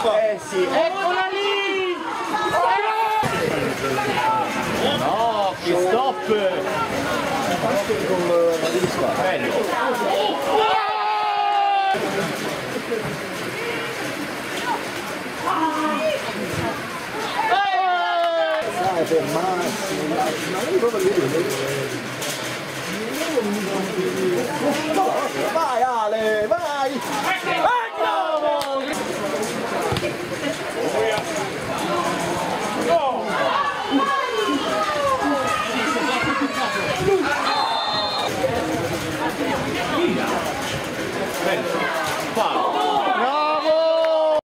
sì, eccola lì! No, che stop! Bello! Per Massimo, ma lei proprio vai Ale, vai!